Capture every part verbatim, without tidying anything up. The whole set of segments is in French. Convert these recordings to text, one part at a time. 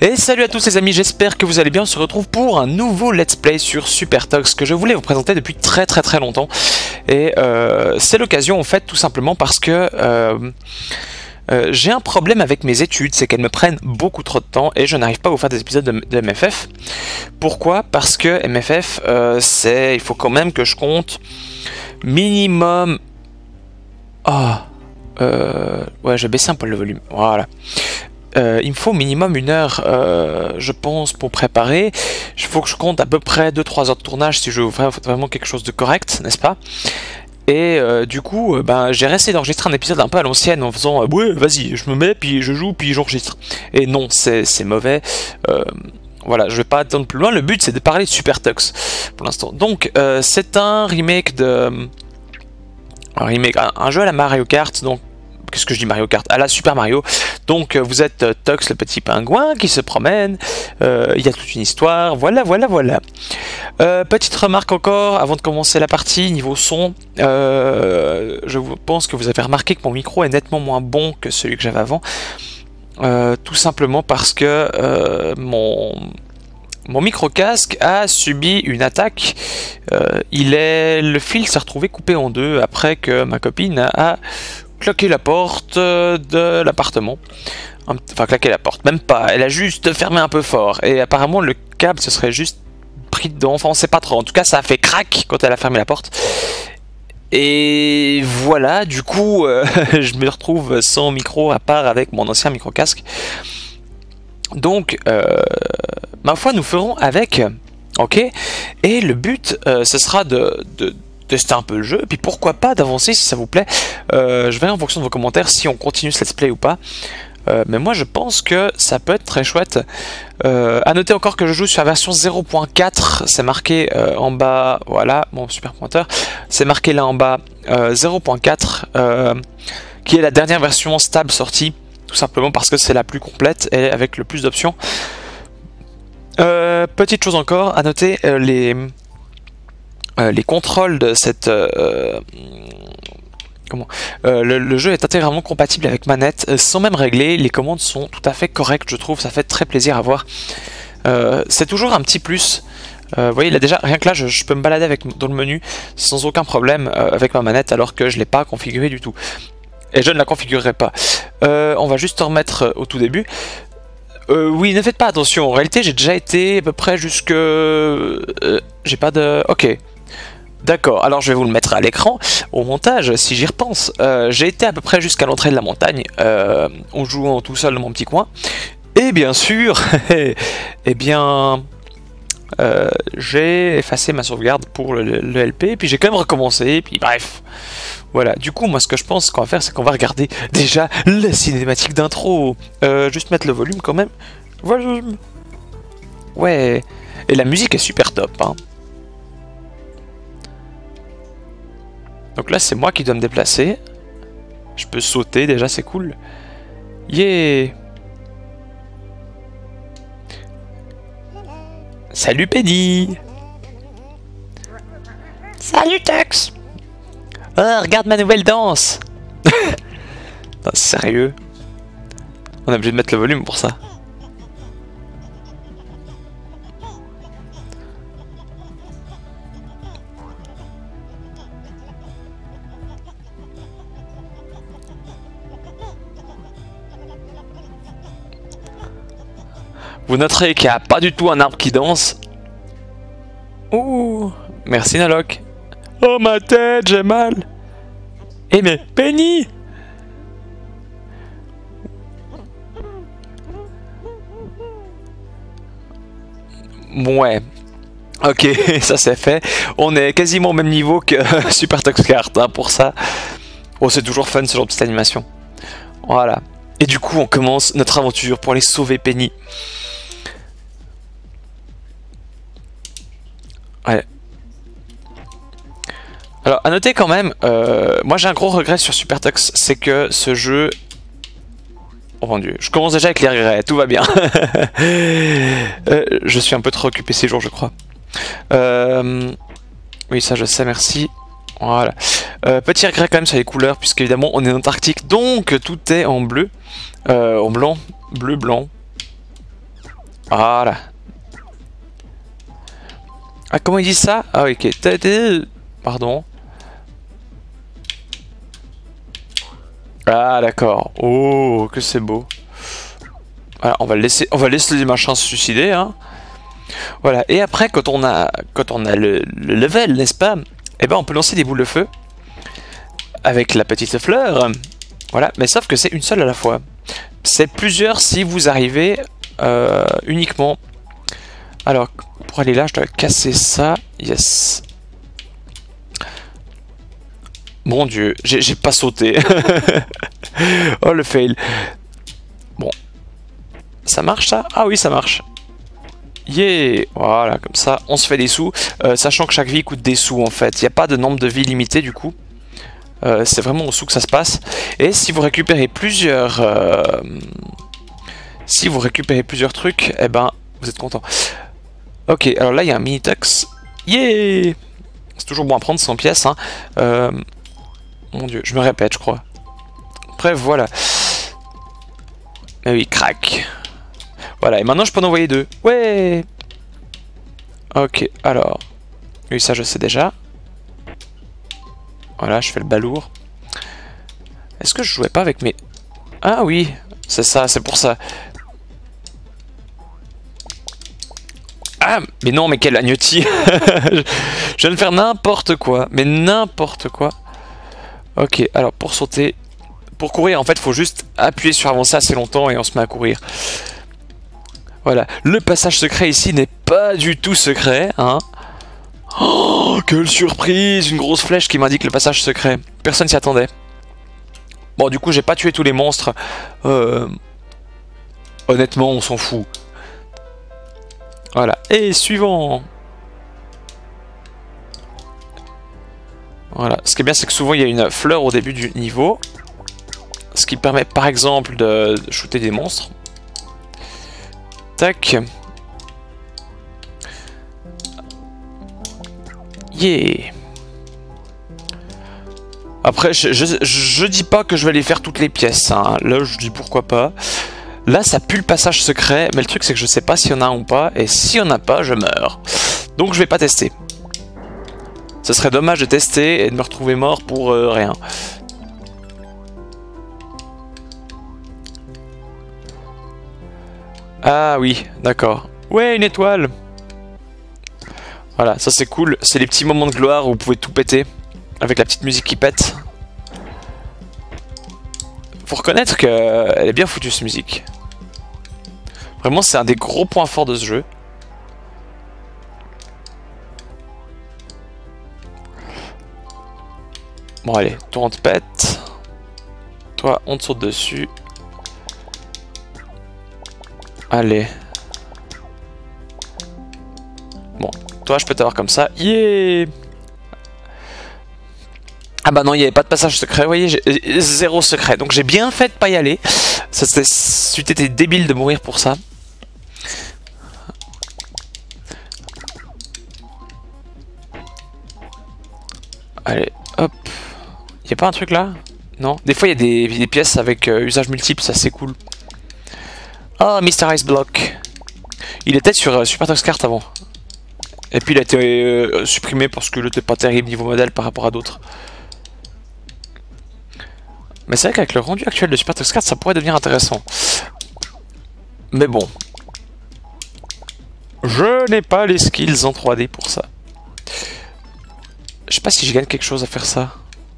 Et salut à tous les amis, j'espère que vous allez bien. On se retrouve pour un nouveau let's play sur Supertox que je voulais vous présenter depuis très très très longtemps. Et euh, c'est l'occasion en fait tout simplement parce que euh, euh, j'ai un problème avec mes études, c'est qu'elles me prennent beaucoup trop de temps et je n'arrive pas à vous faire des épisodes de, de M F F. Pourquoi? Parce que M F F, euh, c'est, il faut quand même que je compte minimum... Ah, euh, ouais, j'ai baissé un peu le volume, voilà. Euh, il me faut minimum une heure, euh, je pense, pour préparer. Il faut que je compte à peu près deux trois heures de tournage si je veux faire vraiment quelque chose de correct, n'est-ce pas? Et euh, du coup, euh, ben, j'ai resté d'enregistrer un épisode un peu à l'ancienne en faisant euh, ouais, vas-y, je me mets, puis je joue, puis j'enregistre. Et non, c'est mauvais. Euh, voilà, je vais pas attendre plus loin. Le but, c'est de parler de Supertox pour l'instant. Donc, euh, c'est un remake de. Un remake, un, un jeu à la Mario Kart, donc. Qu'est-ce que je dis Mario Kart? À la Super Mario. Donc vous êtes euh, Tox, le petit pingouin qui se promène. Euh, il y a toute une histoire. Voilà, voilà, voilà. Euh, petite remarque encore avant de commencer la partie niveau son. Euh, je pense que vous avez remarqué que mon micro est nettement moins bon que celui que j'avais avant. Euh, tout simplement parce que euh, mon mon micro casque a subi une attaque. Euh, il est le fil s'est retrouvé coupé en deux après que ma copine a claquer la porte de l'appartement. Enfin, claquer la porte, même pas. Elle a juste fermé un peu fort. Et apparemment, le câble se serait juste pris dedans. Enfin, on sait pas trop. En tout cas, ça a fait crack quand elle a fermé la porte. Et voilà, du coup, euh, je me retrouve sans micro à part avec mon ancien micro-casque. Donc, euh, ma foi, nous ferons avec. Ok. Et le but, euh, ce sera de... de tester un peu le jeu, et puis pourquoi pas d'avancer si ça vous plaît. Euh, je verrai en fonction de vos commentaires si on continue ce let's play ou pas. Euh, mais moi je pense que ça peut être très chouette. Euh, à noter encore que je joue sur la version zéro point quatre, c'est marqué euh, en bas, voilà, mon super pointeur, c'est marqué là en bas euh, zéro point quatre, euh, qui est la dernière version stable sortie, tout simplement parce que c'est la plus complète et avec le plus d'options. Euh, petite chose encore, à noter, euh, les... Euh, les contrôles de cette euh, comment euh, le, le jeu est intégralement compatible avec manette euh, sans même régler. Les commandes sont tout à fait correctes, je trouve, ça fait très plaisir à voir. Euh, c'est toujours un petit plus. Euh, vous voyez, là déjà rien que là je, je peux me balader avec dans le menu sans aucun problème euh, avec ma manette alors que je l'ai pas configuré du tout et je ne la configurerai pas. Euh, on va juste en remettre au tout début. Euh, oui, ne faites pas attention. En réalité, j'ai déjà été à peu près jusque. Euh, j'ai pas de. Ok. D'accord, alors je vais vous le mettre à l'écran, au montage, si j'y repense. Euh, j'ai été à peu près jusqu'à l'entrée de la montagne, euh, en jouant tout seul dans mon petit coin. Et bien sûr, eh bien, euh, j'ai effacé ma sauvegarde pour le, le L P, puis j'ai quand même recommencé, puis bref. Voilà, du coup, moi ce que je pense qu'on va faire, c'est qu'on va regarder déjà la cinématique d'intro. Euh, juste mettre le volume quand même. Volume. Ouais, et la musique est super top, hein. Donc là, c'est moi qui dois me déplacer. Je peux sauter, déjà, c'est cool. Yeah! Salut Penny! Salut Tux! Oh, regarde ma nouvelle danse! Non, sérieux? On est obligé de mettre le volume pour ça. Vous noterez qu'il n'y a pas du tout un arbre qui danse. Ouh, merci Naloc. Oh ma tête, j'ai mal. Eh mais Penny! Ouais. Ok, ça c'est fait. On est quasiment au même niveau que Supertox Kart hein, pour ça. Oh, c'est toujours fun ce genre de petite animation. Voilà. Et du coup, on commence notre aventure pour aller sauver Penny. Ouais. Alors, à noter quand même, euh, moi j'ai un gros regret sur Supertox, c'est que ce jeu... Oh mon dieu, je commence déjà avec les regrets, tout va bien. euh, je suis un peu trop occupé ces jours, je crois. Euh... Oui, ça je sais, merci. Voilà. Euh, petit regret quand même sur les couleurs, puisque évidemment on est en Antarctique, donc tout est en bleu. Euh, en blanc, bleu, blanc. Voilà. Ah, comment il dit ça? Ah, ok. Pardon. Ah, d'accord. Oh, que c'est beau. Voilà, on va laisser, on va laisser les machins se suicider, hein. Voilà. Et après, quand on a, quand on a le, le level, n'est-ce pas? Eh ben, on peut lancer des boules de feu avec la petite fleur. Voilà. Mais sauf que c'est une seule à la fois. C'est plusieurs si vous arrivez euh, uniquement. Alors, pour aller là, je dois casser ça. Yes. Mon dieu, j'ai pas sauté. Oh le fail. Bon. Ça marche ça? Ah oui, ça marche. Yeah. Voilà, comme ça, on se fait des sous. Euh, sachant que chaque vie coûte des sous en fait. Il n'y a pas de nombre de vies limité du coup. Euh, C'est vraiment au sous que ça se passe. Et si vous récupérez plusieurs... Euh, si vous récupérez plusieurs trucs, eh ben, vous êtes content. Ok, alors là, il y a un mini-tux. Yeah. C'est toujours bon à prendre, cent pièces. Hein. Euh, mon dieu, je me répète, je crois. Bref, voilà. Ah oui, crac. Voilà, et maintenant je peux en envoyer deux. Ouais. Ok, alors. Oui, ça je sais déjà. Voilà, je fais le balourd. Est-ce que je jouais pas avec mes... Ah oui, c'est ça, c'est pour ça. Ah, mais non, mais quel agnetti. Je viens de faire n'importe quoi, mais n'importe quoi. Ok, alors pour sauter... Pour courir, en fait, il faut juste appuyer sur avancer assez longtemps et on se met à courir. Voilà, le passage secret ici n'est pas du tout secret, hein. Oh, quelle surprise! Une grosse flèche qui m'indique le passage secret. Personne s'y attendait. Bon, du coup, j'ai pas tué tous les monstres. Euh... Honnêtement, on s'en fout. Voilà, et suivant. Voilà, ce qui est bien, c'est que souvent, il y a une fleur au début du niveau. Ce qui permet, par exemple, de shooter des monstres. Tac. Yeah. Après, je, je, je dis pas que je vais aller faire toutes les pièces. Hein. Là, je dis pourquoi pas. Là, ça pue le passage secret. Mais le truc, c'est que je sais pas s'il y en a un ou pas. Et s'il y en a pas, je meurs. Donc, je vais pas tester. Ce serait dommage de tester et de me retrouver mort pour euh, rien. Ah oui, d'accord. Ouais, une étoile. Voilà, ça c'est cool. C'est les petits moments de gloire où vous pouvez tout péter. Avec la petite musique qui pète. Faut reconnaître qu'elle est bien foutue cette musique. Vraiment, c'est un des gros points forts de ce jeu. Bon allez, toi on te pète. Toi on te saute dessus. Allez. Bon, toi je peux t'avoir comme ça. Yeah. Ah bah non, il n'y avait pas de passage secret, vous voyez, j'ai zéro secret. Donc j'ai bien fait de pas y aller. Ça c'eût été débile de mourir pour ça. Allez, hop. Il n'y a pas un truc là? Non. Des fois il y a des, des pièces avec euh, usage multiple, ça c'est cool. Ah, oh, mister Ice Block. Il était sur euh, Super Tux Kart avant. Et puis il a été euh, supprimé parce que il était pas terrible niveau modèle par rapport à d'autres. Mais c'est vrai qu'avec le rendu actuel de Super Tux Kart, ça pourrait devenir intéressant. Mais bon. Je n'ai pas les skills en trois D pour ça. Je sais pas si je gagne quelque chose à faire ça.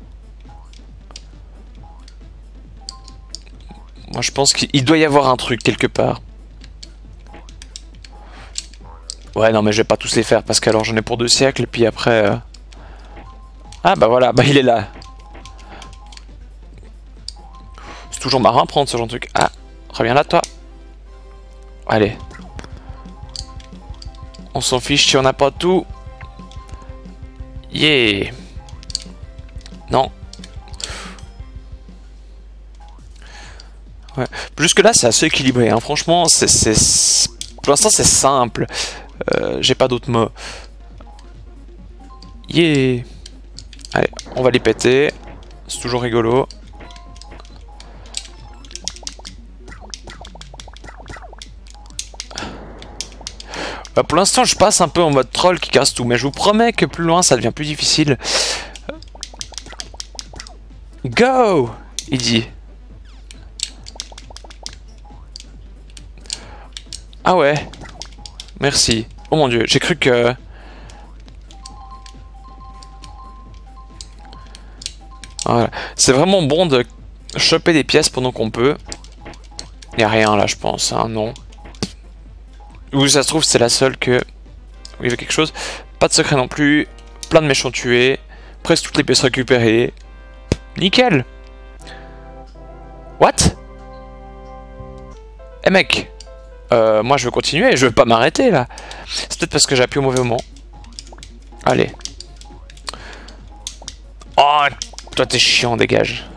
Moi je pense qu'il doit y avoir un truc quelque part. Ouais non mais je vais pas tous les faire parce qu'alors j'en ai pour deux siècles et puis après... Euh... Ah bah voilà, bah il est là. C'est toujours marrant à prendre ce genre de truc. Ah, reviens là toi. Allez. On s'en fiche si on n'a pas tout. Yeah. Non. Ouais. Jusque là c'est assez équilibré, hein. Franchement c'est... Pour l'instant c'est simple. Euh, J'ai pas d'autres mots. Yeah. Allez, on va les péter. C'est toujours rigolo. Bah pour l'instant je passe un peu en mode troll qui casse tout, mais je vous promets que plus loin ça devient plus difficile. Go! Il dit. Ah ouais. Merci. Oh mon dieu, j'ai cru que... Voilà. C'est vraiment bon de choper des pièces pendant qu'on peut. Y a rien là je pense, hein, non. Ou ça se trouve c'est la seule que... Oui, il y avait quelque chose. Pas de secret non plus. Plein de méchants tués. Presque toutes les pièces récupérées. Nickel. What? Eh mec. Euh, moi je veux continuer, je veux pas m'arrêter là. C'est peut-être parce que j'ai appuyé au mauvais moment. Allez. Oh, toi t'es chiant, dégage.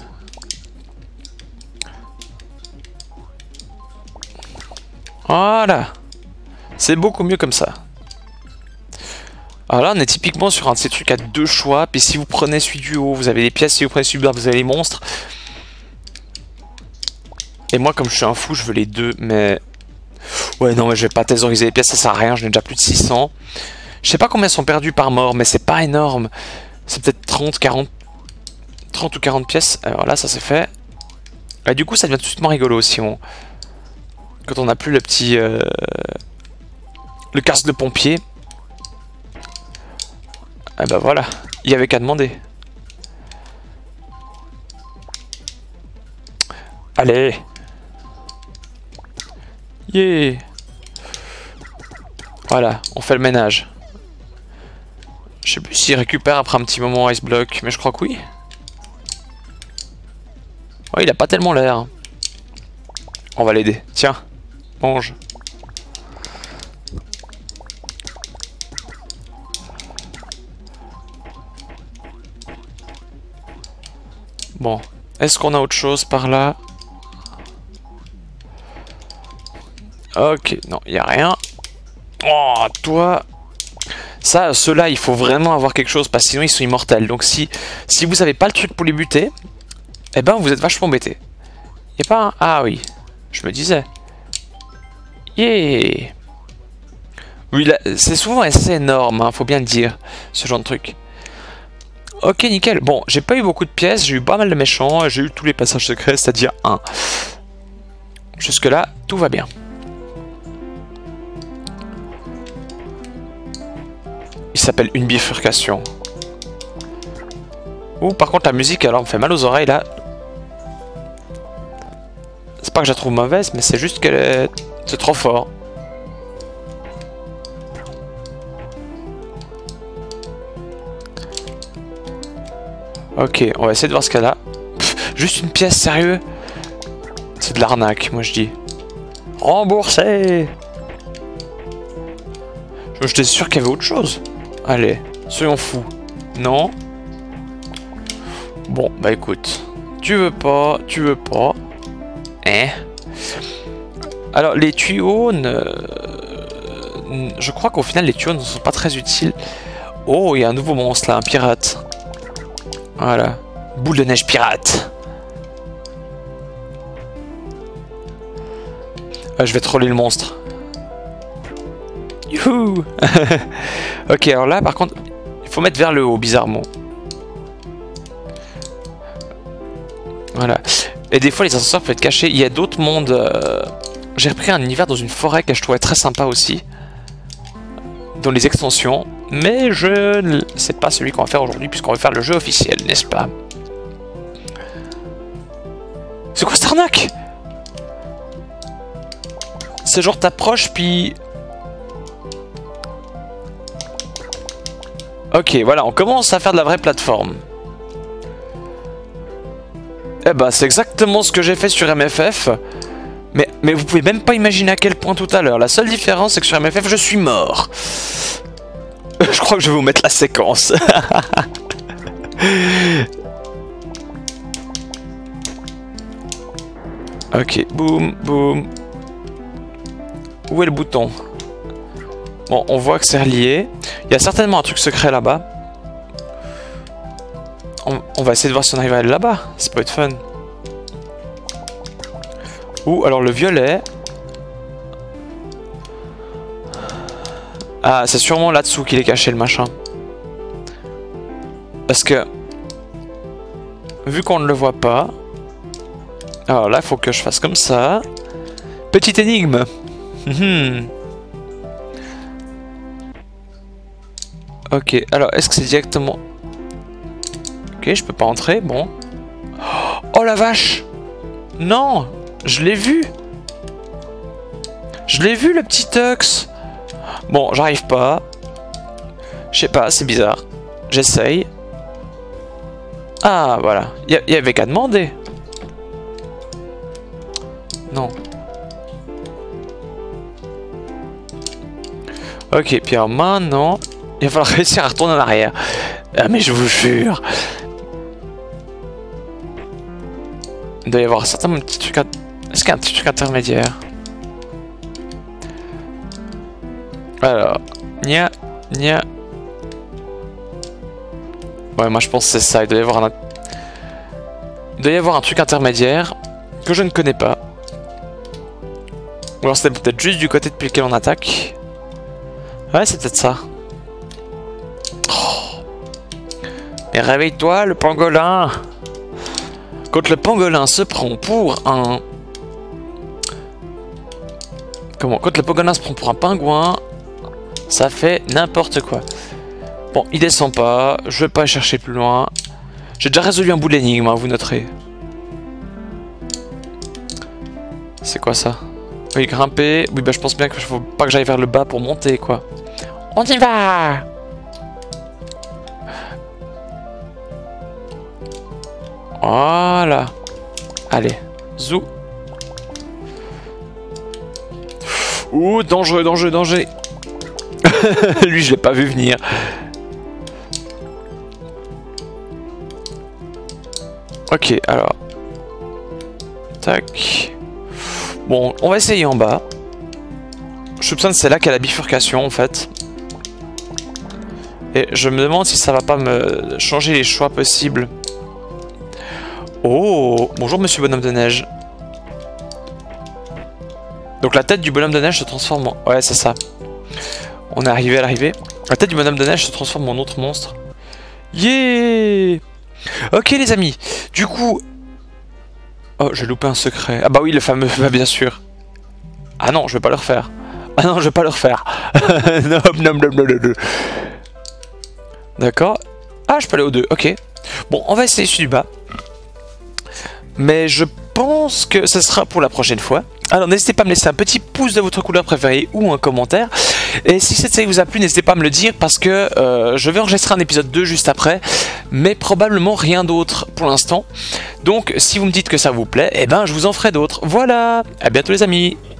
Voilà. C'est beaucoup mieux comme ça. Alors là on est typiquement sur un de ces trucs à deux choix. Puis si vous prenez celui du haut, vous avez les pièces. Si vous prenez celui du bas, vous avez les monstres. Et moi comme je suis un fou, je veux les deux. Mais... Ouais non mais je vais pas thésauriser les pièces, ça sert à rien. Je n'ai déjà plus de six cents. Je sais pas combien sont perdus par mort, mais c'est pas énorme. C'est peut-être trente, quarante... trente ou quarante pièces. Alors là ça c'est fait. Et du coup ça devient tout de suite moins rigolo si on... Quand on n'a plus le petit... Euh... Le casque de pompier. Et bah voilà, il y avait qu'à demander. Allez. Yeah. Voilà, on fait le ménage. Je sais plus s'il récupère après un petit moment Ice Block, mais je crois que oui. Ouais, il a pas tellement l'air. On va l'aider. Tiens, mange. Bon, est-ce qu'on a autre chose par là? Ok, non, il n'y a rien. Oh, toi... Ça, ceux-là, il faut vraiment avoir quelque chose, parce que sinon ils sont immortels. Donc si, si vous n'avez pas le truc pour les buter, eh ben vous êtes vachement embêtés. Y'a pas un... Ah oui, je me disais. Yeah. Oui, c'est souvent assez énorme, hein, faut bien le dire, ce genre de truc. Ok, nickel. Bon, j'ai pas eu beaucoup de pièces, j'ai eu pas mal de méchants, j'ai eu tous les passages secrets, c'est-à-dire un. Jusque-là, tout va bien. Il s'appelle une bifurcation. Ouh, par contre, la musique, alors, me fait mal aux oreilles, là. C'est pas que je la trouve mauvaise, mais c'est juste qu'elle est... C'est trop fort. Ok, on va essayer de voir ce qu'elle a. Pff, juste une pièce, sérieux? C'est de l'arnaque, moi je dis. Remboursé. J'étais sûr qu'il y avait autre chose. Allez, soyons fous. Non? Bon, bah écoute. Tu veux pas, tu veux pas. Hein? Alors, les tuyaux... Ne... Je crois qu'au final, les tuyaux ne sont pas très utiles. Oh, il y a un nouveau monstre là, un pirate. Voilà. Boule de neige pirate. Ah, je vais troller le monstre. Youhou. Ok, alors là, par contre, il faut mettre vers le haut, bizarrement. Voilà. Et des fois, les ascenseurs peuvent être cachés. Il y a d'autres mondes... Euh... J'ai repris un univers dans une forêt que je trouvais très sympa aussi. Dans les extensions. Mais je ne sais pas celui qu'on va faire aujourd'hui, puisqu'on va faire le jeu officiel, n'est-ce pas? C'est quoi cette arnaque? C'est genre t'approches, puis... Ok, voilà, on commence à faire de la vraie plateforme. Eh ben, c'est exactement ce que j'ai fait sur M F F. Mais, mais vous pouvez même pas imaginer à quel point tout à l'heure. La seule différence, c'est que sur M F F, je suis mort. Je crois que je vais vous mettre la séquence. Ok, boum, boum. Où est le bouton? Bon, on voit que c'est relié. Il y a certainement un truc secret là-bas. On, on va essayer de voir si on arrive à aller là-bas. Ça peut être fun. Ou alors le violet. Ah, c'est sûrement là-dessous qu'il est caché le machin. Parce que... Vu qu'on ne le voit pas... Alors là, il faut que je fasse comme ça. Petite énigme. Ok, alors est-ce que c'est directement... Ok, je peux pas entrer, bon. Oh la vache! Non! Je l'ai vu! Je l'ai vu le petit Tux! Bon, j'arrive pas. Je sais pas, c'est bizarre. J'essaye. Ah, voilà. Il y, y avait qu'à demander. Non. Ok, puis alors maintenant... Il va falloir réussir à retourner en arrière. Ah mais je vous jure. Il doit y avoir certains petits trucs... Est-ce qu'il y a un petit truc intermédiaire? Alors... Nia... Nia... Ouais, moi je pense que c'est ça. Il doit y avoir un... Il doit y avoir un truc intermédiaire que je ne connais pas. Ou alors c'était peut-être juste du côté depuis lequel on attaque. Ouais, c'est peut-être ça. Oh. Mais réveille-toi, le pangolin! Quand le pangolin se prend pour un... Comment? Quand le pangolin se prend pour un pingouin, ça fait n'importe quoi. Bon, il descend pas, je vais pas chercher plus loin. J'ai déjà résolu un bout de l'énigme, hein, vous noterez. C'est quoi ça? Oui, grimper. Oui, bah je pense bien qu'il faut pas que j'aille vers le bas pour monter, quoi. On y va! Voilà. Allez, zou. Ouh, dangereux, dangereux, danger. Lui, je l'ai pas vu venir. Ok, alors. Tac. Bon, on va essayer en bas. Je soupçonne que c'est là qu'il y a la bifurcation, en fait. Et je me demande si ça va pas me changer les choix possibles. Oh, bonjour monsieur bonhomme de neige. Donc la tête du bonhomme de neige se transforme en... Ouais, c'est ça. On est arrivé à l'arrivée. La tête du bonhomme de neige se transforme en autre monstre. Yeah! Ok les amis, du coup... Oh, j'ai loupé un secret. Ah bah oui, le fameux, bah, bien sûr. Ah non, je vais pas le refaire. Ah non, je vais pas le refaire. Non, non, non, non, non. D'accord. Ah, je peux aller au deux, ok. Bon, on va essayer celui du bas. Mais je pense que ce sera pour la prochaine fois. Alors n'hésitez pas à me laisser un petit pouce de votre couleur préférée ou un commentaire. Et si cette série vous a plu, n'hésitez pas à me le dire parce que euh, je vais enregistrer un épisode deux juste après. Mais probablement rien d'autre pour l'instant. Donc si vous me dites que ça vous plaît, eh ben je vous en ferai d'autres. Voilà, à bientôt les amis.